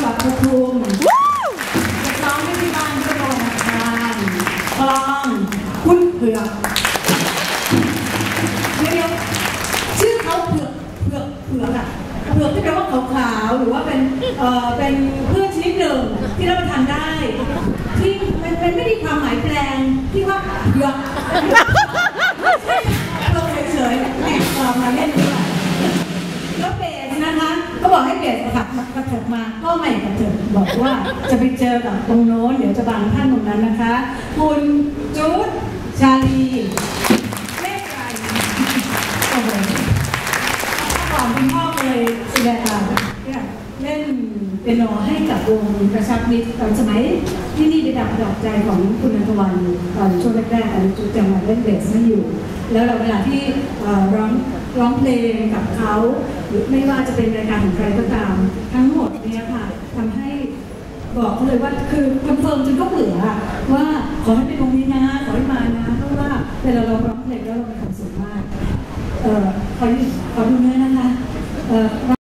แบบประทุมจะร้องที่บ้านก็โดนอาคารกลองคุณเผือกเดี๋ยวชื่อเขาเผือกอะเผือกที่แปลว่าขาวๆหรือว่าเป็นพืชชนิดหนึ่งที่รับประทานได้ที่มันไม่ได้ความหมายแปลงที่ว่าเผือกเราเฉยๆแหมเรามาเล่นดีกว่าแล้วเบสนะคะก็บอกให้เบสขับกระเถิบมาก็ไม่กระเถิบบอกว่าจะไปเจอกับตรงโน้นเดี๋ยวจะบางท่านตรงนั้นนะคะคุณจุ๊ดชาลีเล่นอะไรโอ้โหก่อนคุณพ่อเลยแสดงเล่นเปียโนให้กับวงกระชับมิตรตอนสมัยที่นี่ได้ดับดอกใจของคุณนันทวันตอนช่วงแรกๆตอนจุ๊ดจังหวัดเล่นเบสไม่อยู่แล้วเวลาที่ร้องเพลงกับเขาหรือไม่ว่าจะเป็นรายการของใครก็ตามทั้งหมดเนี่ยค่ะทำให้บอกเลยว่าคือคอนเฟิร์มจนก็เบื่อว่าขอให้เป็นตรงนี้นะขอให้มานะเพราะว่าเวลาเราร้องเพลงแล้วเรามีความสุขมากขอดูเนื้อนะคะ